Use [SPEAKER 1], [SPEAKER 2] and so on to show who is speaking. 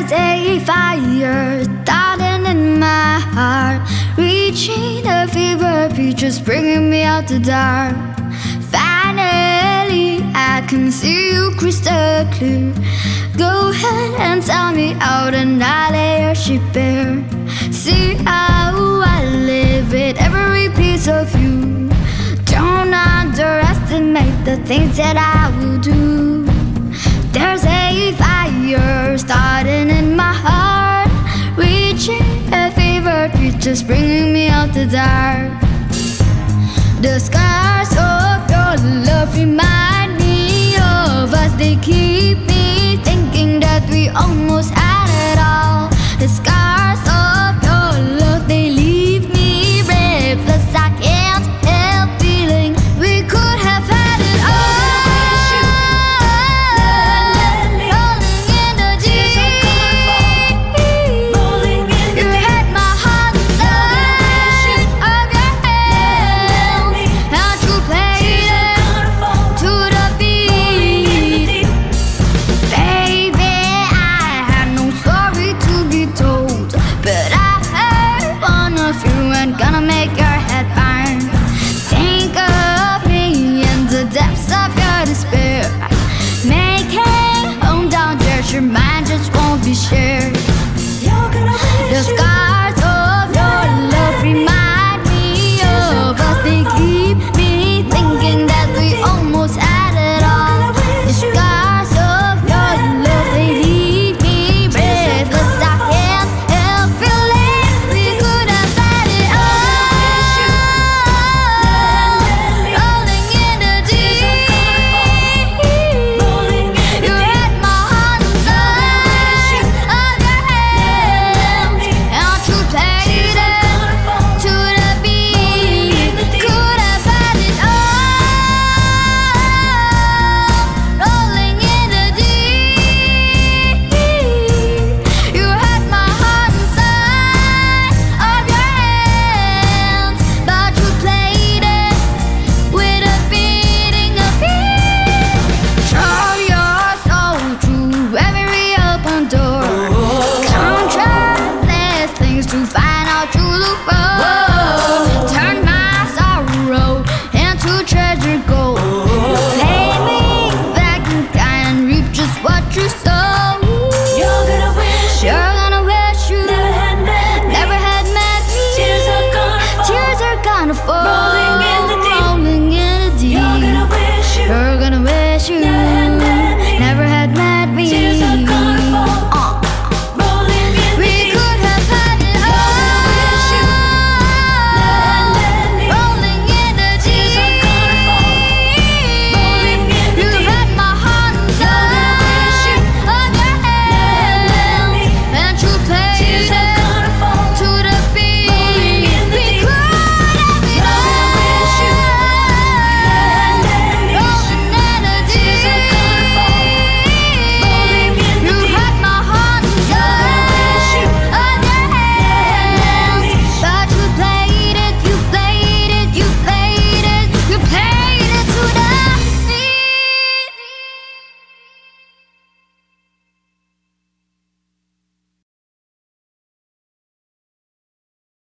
[SPEAKER 1] There's a fire starting in my heart, reaching a fever pitch, just bringing me out the dark. Finally, I can see you crystal clear. Go ahead and tell me how to not lay your ship bare. See how I live with every piece of you. Don't underestimate the things that I will do. There's a fire starting in my heart, reaching a fever pitch, just bringing me out the dark. The scars of your love remind me of us. They keep me thinking that we almost had it all. The scars of your love, they leave me breathless. I can't help feeling we could have had it all. Gonna make your head burn. Think of me in the depths of your despair. Making home down there, your mind just won't be shared. The scars of your love remind me of us. They keep me thinking that we almost had it all. The scars of your love, they leave me breathless. I can't help feeling we could have had it all. Turn my sorrow into treasure.